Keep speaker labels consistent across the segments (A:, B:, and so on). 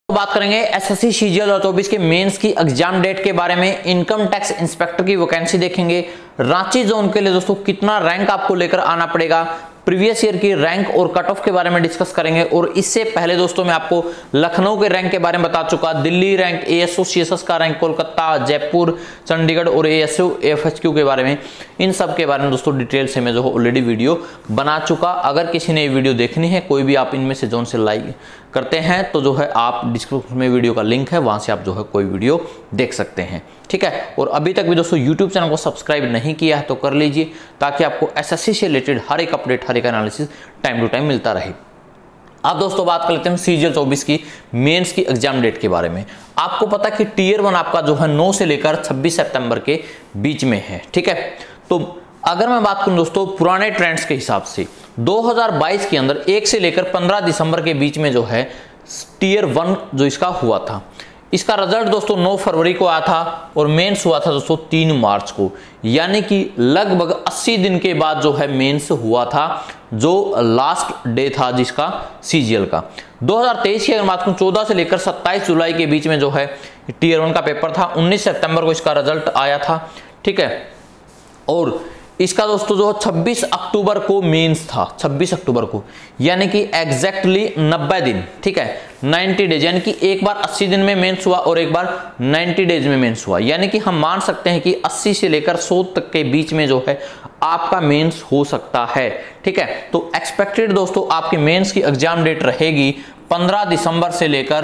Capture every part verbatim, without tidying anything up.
A: बात करेंगे SSC CGL दो हज़ार चौबीस के मेंस की एग्जाम डेट के बारे में। इनकम टैक्स इंस्पेक्टर की वैकेंसी देखेंगे। रांची जोन के लिए दोस्तों कितना रैंक आपको लेकर आना पड़ेगा, प्रीवियस ईयर की रैंक और कट ऑफ के बारे में डिस्कस करेंगे। और इससे पहले दोस्तों मैं आपको लखनऊ के रैंक के बारे में बता चुका, दिल्ली रैंक, एएसओ सीएसएस का रैंक, कोलकाता, जयपुर, चंडीगढ़ और एएसओ एफएचक्यू के बारे में, इन सब के बारे में दोस्तों डिटेल से मैं जो ऑलरेडी वीडियो बना चुका। अगर किसी ने ये वीडियो देखनी है, कोई भी आप इनमें से जोन से लाइक करते हैं तो जो है आप डिस्क्रिप्शन में वीडियो का लिंक है, वहां से आप जो है कोई वीडियो देख सकते हैं, ठीक है। और अभी तक भी दोस्तों यूट्यूब चैनल को सब्सक्राइब नहीं किया है तो कर लीजिए, ताकि आपको एसएससी से रिलेटेड हर एक अपडेट, हर एक एनालिसिस टाइम टू टाइम मिलता रहे। अब दोस्तों बात कर लेते हैं सीजीएल चौबीस की मेंस की एग्जाम डेट के बारे में। आपको पता कि टीयर वन आपका जो है नौ से लेकर छब्बीस सितंबर के बीच में है, ठीक है। तो अगर मैं बात करूं दोस्तों पुराने ट्रेंड्स के हिसाब से दो हज़ार बाईस के अंदर एक से लेकर पंद्रह दिसंबर के बीच में जो है टीयर वन जो इसका हुआ था, इसका रिजल्ट दोस्तों नौ फरवरी को आया था और मेंस हुआ था दोस्तों तीन मार्च को, यानी कि लगभग अस्सी दिन के बाद जो है मेंस हुआ था, जो लास्ट डे था जिसका सीजीएल का। दो हज़ार तेईस की अगर बात करूं चौदह से लेकर सत्ताईस जुलाई के बीच में जो है टीयर वन का पेपर था, उन्नीस सितंबर को इसका रिजल्ट आया था, ठीक है। और इसका दोस्तों जो छब्बीस अक्टूबर को मेंस था, छब्बीस अक्टूबर को, यानी कि एग्जैक्टली नब्बे दिन, ठीक है, नब्बे डेज, यानी कि एक बार अस्सी दिन में मेंस हुआ और एक बार नब्बे डेज में मेंस हुआ, यानी कि हम मान सकते हैं कि अस्सी से लेकर सौ तक के बीच में जो है आपका मेंस हो सकता है, ठीक है। तो एक्सपेक्टेड दोस्तों आपकी मेंस की एग्जाम डेट रहेगी पंद्रह दिसंबर से लेकर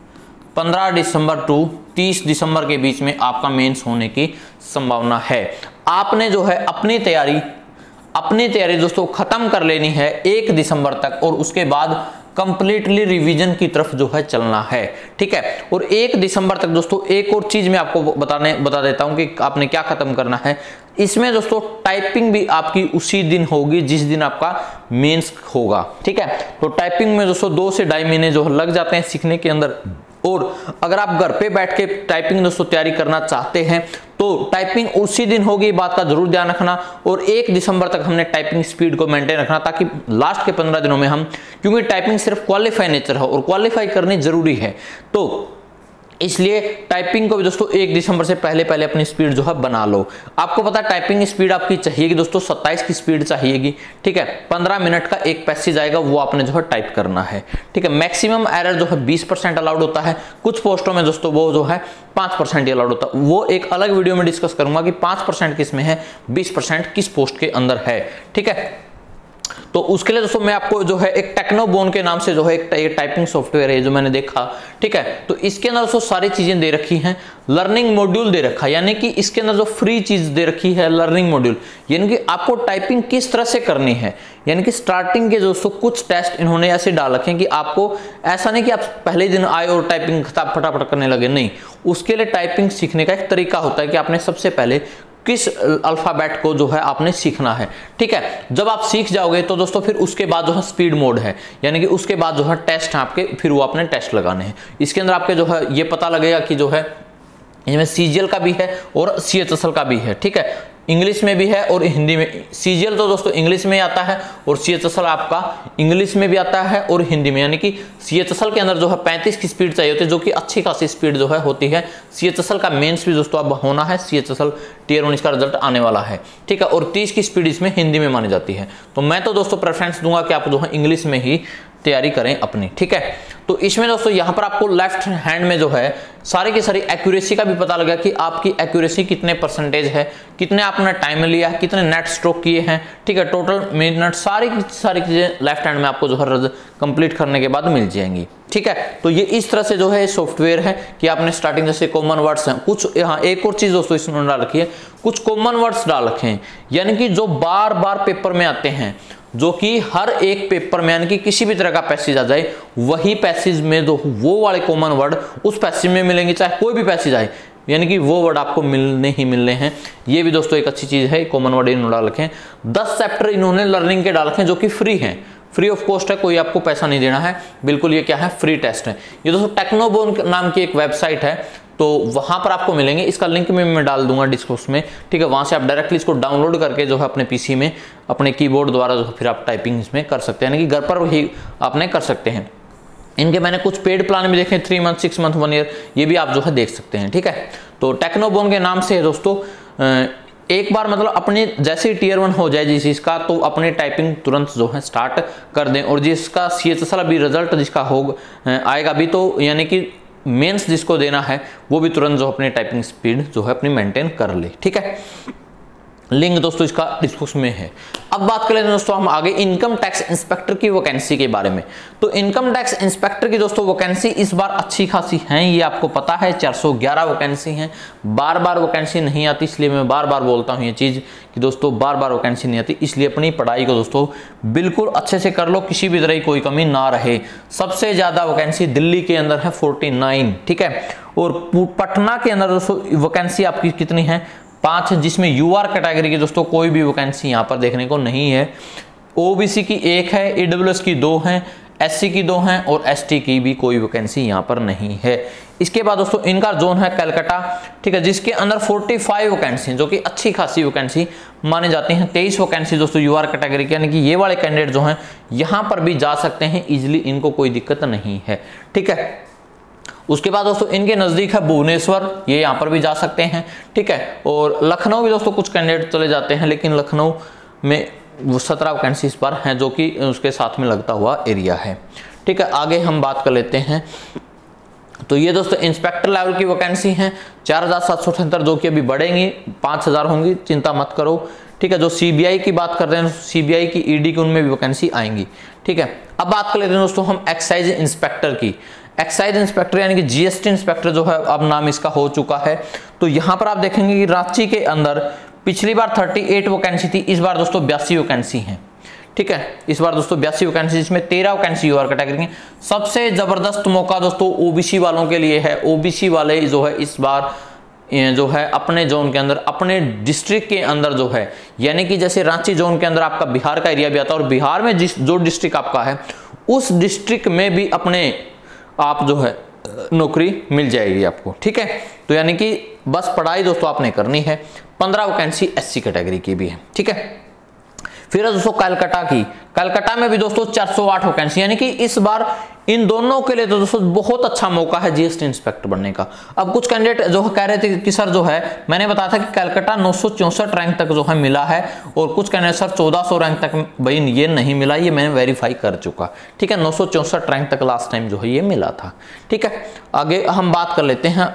A: पंद्रह दिसंबर टू तीस दिसंबर के बीच में आपका मेंस होने की संभावना है। आपने जो है अपनी तैयारी अपनी तैयारी दोस्तों खत्म कर लेनी है एक दिसंबर तक, और उसके बाद कंप्लीटली रिवीजन की तरफ जो है चलना है, ठीक है। और एक दिसंबर तक दोस्तों एक और चीज मैं आपको बताने बता देता हूं कि आपने क्या खत्म करना है। इसमें दोस्तों टाइपिंग भी आपकी उसी दिन होगी जिस दिन आपका मेंस होगा, ठीक है। तो टाइपिंग में दोस्तों दो से ढाई महीने जो लग जाते हैं सीखने के अंदर, और अगर आप घर पे बैठ के टाइपिंग दोस्तों तैयारी करना चाहते हैं तो टाइपिंग उसी दिन होगी, बात का जरूर ध्यान रखना। और एक दिसंबर तक हमने टाइपिंग स्पीड को मेंटेन रखना, ताकि लास्ट के पंद्रह दिनों में हम, क्योंकि टाइपिंग सिर्फ क्वालिफाई नेचर है और क्वालिफाई करनी जरूरी है, तो इसलिए टाइपिंग को भी दोस्तों एक दिसंबर से पहले पहले अपनी स्पीड जो है बना लो। आपको पता है टाइपिंग स्पीड आपकी चाहिएगी दोस्तों सत्ताईस की स्पीड चाहिएगी, ठीक है। पंद्रह मिनट का एक पैसेज आएगा, वो आपने जो है टाइप करना है, ठीक है। मैक्सिमम एरर जो है बीस परसेंट अलाउड होता है, कुछ पोस्टों में दोस्तों वो जो है पांच परसेंट अलाउड होता है। वो एक अलग वीडियो में डिस्कस करूंगा कि पांच परसेंट किस में है, बीस परसेंट किस पोस्ट के अंदर है, ठीक है। तो उसके लिए दोस्तों मैं आपको जो है एक टेक्नोबोन के नाम से जो है एक टाइपिंग सॉफ्टवेयर है जो मैंने देखा, ठीक है। तो इसके अंदर दोस्तों सारी चीजें दे रखी हैं, लर्निंग मॉड्यूल दे रखा है, यानी कि इसके अंदर जो फ्री चीज दे रखी है लर्निंग मॉड्यूल, यानी कि आपको टाइपिंग किस तरह से करनी है। यानी कि स्टार्टिंग के दोस्तों कुछ टेस्ट इन्होंने ऐसे डाल रखे हैं कि आपको ऐसा नहीं कि आप पहले दिन आए और टाइपिंग फटाफट करने लगे, नहीं। उसके लिए टाइपिंग सीखने का एक तरीका होता है कि आपने सबसे पहले किस अल्फाबेट को जो है आपने सीखना है, ठीक है। जब आप सीख जाओगे तो दोस्तों फिर उसके बाद जो है स्पीड मोड है, यानी कि उसके बाद जो है टेस्ट है आपके, फिर वो आपने टेस्ट लगाने हैं। इसके अंदर आपके जो है ये पता लगेगा कि जो है इसमें सीजीएल का भी है और सीएचएसएल का भी है, ठीक है। इंग्लिश में भी है और हिंदी में। सीजीएल तो दोस्तों इंग्लिश में आता है और सीएचएसएल आपका इंग्लिश में भी आता है और हिंदी में, यानी कि सीएचएसएल के अंदर जो है पैंतीस की स्पीड चाहिए होती है, जो कि अच्छी खासी स्पीड जो है होती है। सीएचएसएल का मेंस भी दोस्तों अब होना है, सीएचएसएल टीयर वन इसका रिजल्ट आने वाला है, ठीक है। और तीस की स्पीड इसमें हिंदी में मानी जाती है। तो मैं तो दोस्तों प्रेफरेंस दूंगा कि आप जो है इंग्लिश में ही तैयारी करें अपनी, ठीक है। तो इसमें दोस्तों यहाँ पर आपको लेफ्ट हैंड में जो है सारी की सारी एक्यूरेसी का भी पता लगा कि आपकी एक्यूरेसी कितने परसेंटेज है, कितने आपने टाइम लिया है, कितने नेट स्ट्रोक किए हैं, ठीक है। टोटल मिनट सारी की सारी चीजें लेफ्ट हैंड में आपको जो है कंप्लीट करने के बाद मिल जाएंगी, ठीक है। तो ये इस तरह से जो है सॉफ्टवेयर है कि आपने स्टार्टिंग जैसे कॉमन वर्ड्स हैं कुछ, यहाँ एक और चीज दोस्तों इसमें डाल रखी है, कुछ कॉमन वर्ड्स डाल रखे हैं, यानी कि जो बार बार पेपर में आते हैं, जो कि हर एक पेपर में, यानी कि किसी भी तरह का पैसेज आ जाए वही पैसेज में जो वो वाले कॉमन वर्ड उस पैसेज में मिलेंगे, चाहे कोई भी पैसेज आए, यानी कि वो वर्ड आपको मिलने ही मिलने हैं। ये भी दोस्तों एक अच्छी चीज है, कॉमन वर्ड इन्होंने डाल रखे हैं। दस चैप्टर इन्होंने लर्निंग के डाल रखे हैं जो कि फ्री हैं, फ्री ऑफ कॉस्ट है, कोई आपको पैसा नहीं देना है, बिल्कुल। ये क्या है, फ्री टेस्ट है। ये दोस्तों टेक्नोबोन नाम की एक वेबसाइट है, तो वहां पर आपको मिलेंगे, इसका लिंक में मैं डाल दूंगा डिस्क्रिप्शन में, ठीक है। वहां से आप डायरेक्टली इसको डाउनलोड करके जो है अपने पीसी में अपने कीबोर्ड द्वारा जो फिर आप टाइपिंग इसमें कर सकते हैं, यानी कि घर पर ही आपने कर सकते हैं। इनके मैंने कुछ पेड प्लान भी देखे, three month six month one year, ये भी आप जो है देख सकते हैं। ठीक है, तो टेक्नोबोन के नाम से है दोस्तों। एक बार मतलब अपने जैसे टीयर वन हो जाए जिस चीज का, तो अपने टाइपिंग तुरंत जो है स्टार्ट कर दें, और जिसका सी एच एस एल अभी रिजल्ट जिसका हो आएगा भी, तो यानी कि मेंस जिसको देना है वो भी तुरंत जो अपनी टाइपिंग स्पीड जो है अपनी मेंटेन कर ले। ठीक है, लिंक दोस्तों इसका डिस्क्रिप्शन में है। अब बात कर लेते हैं दोस्तों हम आगे इनकम टैक्स इंस्पेक्टर की वैकेंसी के बारे में। तो इनकम टैक्स इंस्पेक्टर की दोस्तों वैकेंसी इस बार अच्छी खासी है, ये आपको पता है चार सौ ग्यारह वैकेंसी हैं। बार बार वैकेंसी नहीं आती, इसलिए मैं बार बार बोलता हूं ये चीज कि दोस्तों बार बार वैकेंसी नहीं आती, इसलिए अपनी पढ़ाई को दोस्तों बिल्कुल अच्छे से कर लो, किसी भी तरह की कोई कमी ना रहे। सबसे ज्यादा वैकेंसी दिल्ली के अंदर है उनचास, ठीक है, और पटना के अंदर दोस्तों वैकेंसी आपकी कितनी है, पांच, जिसमें यूआर कैटेगरी की दोस्तों कोई भी वैकेंसी यहां पर देखने को नहीं है। ओबीसी की एक है, ईडब्ल्यूएस की दो हैं, एससी की दो हैं, और एसटी की भी कोई वैकेंसी यहां पर नहीं है। इसके बाद दोस्तों इनका जोन है कलकत्ता, ठीक है, जिसके अंदर पैंतालीस वैकेंसी जो कि अच्छी खासी वैकेंसी मानी जाती हैं। तेईस वैकेंसी दोस्तों यूआर कैटेगरी की, यानी कि ये वाले कैंडिडेट जो हैं यहां पर भी जा सकते हैं इजिली, इनको कोई दिक्कत नहीं है। ठीक है, उसके बाद दोस्तों इनके नजदीक है भुवनेश्वर, ये यहाँ पर भी जा सकते हैं। ठीक है, और लखनऊ भी दोस्तों कुछ कैंडिडेट चले जाते हैं, लेकिन लखनऊ में वो सत्रह वैकेंसी इस बार हैं जो कि उसके साथ में लगता हुआ एरिया है। ठीक है, आगे हम बात कर लेते हैं। तो ये दोस्तों इंस्पेक्टर लेवल की वैकेंसी हैं चार हजार सात सौ अठहत्तर, जो कि अभी बढ़ेंगी, पाँच हजार होंगी, चिंता मत करो। ठीक है, जो सीबीआई की बात कर रहे हैं, सीबीआई की ईडी की, उनमें भी वैकेंसी आएंगी। ठीक है, अब बात कर लेते हैं दोस्तों हम एक्साइज इंस्पेक्टर की। एक्साइज इंस्पेक्टर यानी कि जीएसटी इंस्पेक्टर जो है अब नाम इसका हो चुका है। तो यहां पर आप देखेंगे कि रांची के अंदर पिछली बार अड़तीस वैकेंसी थी, इस बार दोस्तों बयासी वैकेंसी हैं। ठीक है, इस बार दोस्तों बयासी वैकेंसी, जिसमें तेरह वैकेंसी यूआर कैटेगरी की। सबसे जबरदस्त मौका दोस्तों ओबीसी वालों के लिए है। ओबीसी वाले जो है इस बार जो है अपने जोन के अंदर, अपने डिस्ट्रिक्ट के अंदर जो है, यानी कि जैसे रांची जोन के अंदर आपका बिहार का एरिया भी आता है, और बिहार में जिस जो डिस्ट्रिक्ट आपका है उस डिस्ट्रिक्ट में भी अपने आप जो है नौकरी मिल जाएगी आपको। ठीक है, तो यानी कि बस पढ़ाई दोस्तों आपने करनी है। पंद्रह वैकेंसी एससी कैटेगरी की भी है। ठीक है, फिर है दोस्तों कलकत्ता की। कलकत्ता में भी दोस्तों चार सौ आठ वैकेंसी, यानी कि इस बार इन दोनों के लिए तो दोस्तों बहुत अच्छा मौका है जीएसटी इंस्पेक्टर बनने का। अब कुछ कैंडिडेट जो कह रहे थे कि सर जो है, मैंने बताया था कि कलकत्ता नौ सौ चौसठ रैंक तक जो है मिला है, और कुछ कैंडिडेट सर चौदह सौ रैंक तक भाई ये नहीं मिला, ये मैंने वेरीफाई कर चुका। ठीक है, नौ सौ चौसठ रैंक तक लास्ट टाइम जो है ये मिला था। ठीक है, आगे हम बात कर लेते हैं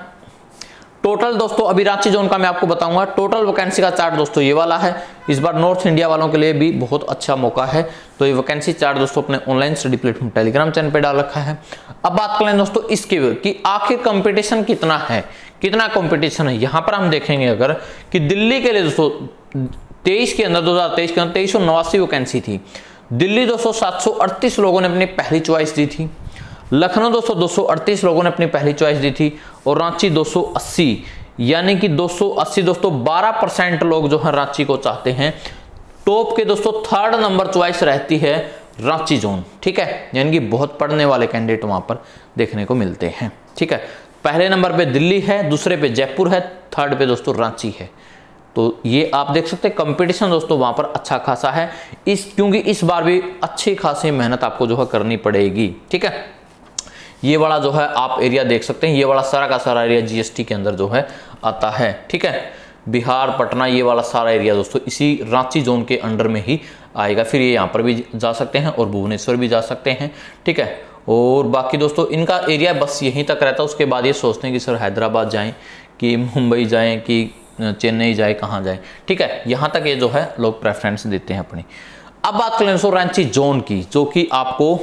A: टोटल दोस्तों। अभी रांची जोन का मैं आपको बताऊंगा टोटल वैकेंसी का चार्ट दोस्तों ये वाला है। इस बार नॉर्थ इंडिया वालों के लिए भी बहुत अच्छा मौका है। तो ये वैकेंसी चार्ट दोस्तों अपने online study platform Telegram channel पे डाल रखा है। अब बात कर लें दोस्तों इसके कि आखिर कंपटीशन कितना है, कितना कंपटीशन है। यहां पर हम देखेंगे अगर कि दिल्ली के लिए दोस्तों तेईस के अंदर दो हजार तेईस के अंदर तेईस सौ नवासी वैकेंसी थी। दिल्ली दोस्तों सात सौ अड़तीस लोगों ने अपनी पहली चॉइस दी थी। लखनऊ दोस्तों दो सौ अड़तीस लोगों ने अपनी पहली चॉइस दी थी, और रांची दो सौ अस्सी, यानी कि दो सौ अस्सी दोस्तों बारह परसेंट लोग जो है रांची को चाहते हैं। टॉप के दोस्तों थर्ड नंबर चॉइस रहती है रांची जोन। ठीक है, यानी कि बहुत पढ़ने वाले कैंडिडेट वहां पर देखने को मिलते हैं। ठीक है, पहले नंबर पे दिल्ली है, दूसरे पे जयपुर है, थर्ड पे दोस्तों रांची है। तो ये आप देख सकते हैं कंपटीशन दोस्तों वहां पर अच्छा खासा है, इस क्योंकि इस बार भी अच्छी खासी मेहनत आपको जो है करनी पड़ेगी। ठीक है, ये वाला जो है आप एरिया देख सकते हैं, ये वाला सारा का सारा एरिया जीएसटी के अंदर जो है आता है। ठीक है, बिहार, पटना, ये वाला सारा एरिया दोस्तों इसी रांची जोन के अंडर में ही आएगा। फिर ये यहाँ पर भी जा सकते हैं और भुवनेश्वर भी जा सकते हैं। ठीक है, और बाकी दोस्तों इनका एरिया बस यहीं तक रहता है। उसके बाद ये सोचते हैं कि सर हैदराबाद जाएं कि मुंबई जाएं कि चेन्नई जाए, कहाँ जाए। ठीक है, यहाँ तक ये जो है लोग प्रेफरेंस देते हैं अपनी। अब बात करें दोस्तों रांची जोन की, जो कि आपको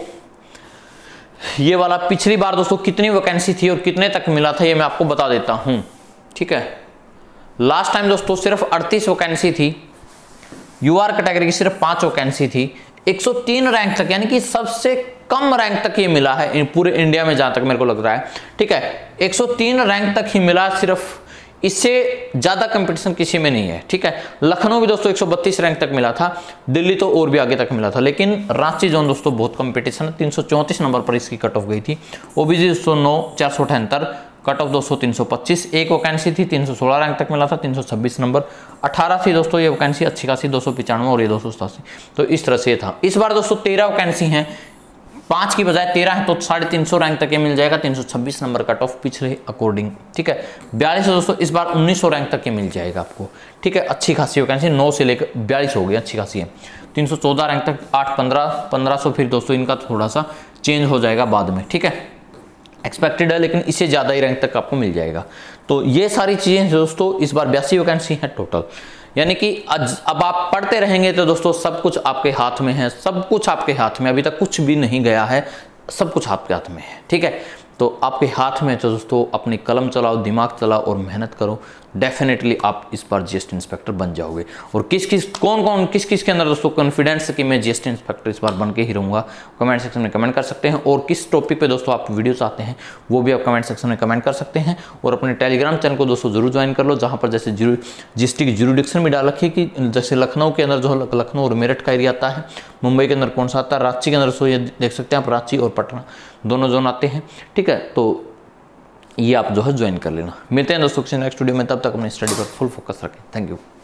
A: ये वाला पिछली बार दोस्तों कितनी वैकेंसी थी और कितने तक मिला था ये मैं आपको बता देता हूं। ठीक है, लास्ट टाइम दोस्तों सिर्फ अड़तीस वैकेंसी थी, यूआर कैटेगरी की सिर्फ पांच वैकेंसी थी, एक सौ तीन रैंक तक, यानी कि सबसे कम रैंक तक ये मिला है पूरे इंडिया में जहां तक मेरे को लग रहा है। ठीक है, एक सौ तीन रैंक तक ही मिला सिर्फ, इससे ज्यादा कंपटीशन किसी में नहीं है। ठीक है, लखनऊ भी दोस्तों एक सौ बत्तीस रैंक तक मिला था, दिल्ली तो और भी आगे तक मिला था, लेकिन रांची जोन दोस्तों बहुत कंपटीशन है। तीन सौ चौंतीस नंबर पर इसकी कट ऑफ गई थी। ओबीसी दो सौ नौ, चार सौ अठहत्तर, कट ऑफ दो सौ, तीन सौ पच्चीस, एक वैकेंसी थी, तीन सौ सोलह रैंक तक मिला था, तीन सौ छब्बीस नंबर, अठारह थी दोस्तों ये वैकेंसी अच्छी खासी, दो सौ पिचानवे, और ये दो सौ सतासी। तो इस तरह से था। इस बार दोस्तों तेरह वैकेंसी हैं, पाँच की बजाय तेरह है तो साढ़े तीन सौ रैंक तक ये मिल जाएगा, तीन सौ छब्बीस नंबर कट ऑफ पिछले अकॉर्डिंग, ठीक है। बयालीस है दोस्तों, इस बार उन्नीस सौ रैंक तक ये मिल जाएगा आपको, ठीक है। अच्छी खासी वैकेंसी, नौ से लेकर बयालीस हो गई, अच्छी खासी है। तीन सौ चौदह रैंक तक, आठ पंद्रह पंद्रह सौ, फिर दोस्तों इनका थोड़ा सा चेंज हो जाएगा बाद में, ठीक है। एक्सपेक्टेड है लेकिन इससे ज़्यादा ही रैंक तक आपको मिल जाएगा। तो ये सारी चीज़ें दोस्तों इस बार बयासी वैकेंसी है टोटल, यानी कि अब आप पढ़ते रहेंगे तो दोस्तों सब कुछ आपके हाथ में है, सब कुछ आपके हाथ में, अभी तक कुछ भी नहीं गया है, सब कुछ आपके हाथ में है, ठीक है। तो आपके हाथ में तो दोस्तों अपनी कलम चलाओ, दिमाग चलाओ और मेहनत करो, डेफिनेटली आप इस बार जीएसटी इंस्पेक्टर बन जाओगे। और किस किस कौन कौन किस किस के अंदर दोस्तों कॉन्फिडेंस कि मैं जीएसटी इंस्पेक्टर इस बार बन के ही रहूँगा, कमेंट सेक्शन में कमेंट कर सकते हैं। और किस टॉपिक पे दोस्तों आप वीडियो चाहते हैं वो भी आप कमेंट सेक्शन में कमेंट कर सकते हैं। और अपने टेलीग्राम चैनल को दोस्तों जरूर ज्वाइन कर लो, जहाँ पर जैसे जीएसटी की ज्यूरिडिक्शन भी डाल रखी है कि जैसे लखनऊ के अंदर जो लखनऊ और मेरठ का एरिया आता है, मुंबई के अंदर कौन सा आता है, रांची के अंदर सो ये देख सकते हैं आप, रांची और पटना दोनों जोन आते हैं, ठीक है। तो ये आप जो है ज्वाइन कर लेना। मिलते हैं दोस्तों किसी नेक्स्ट वीडियो में, तब तक अपनी स्टडी पर फुल फोकस रखें। Thank you.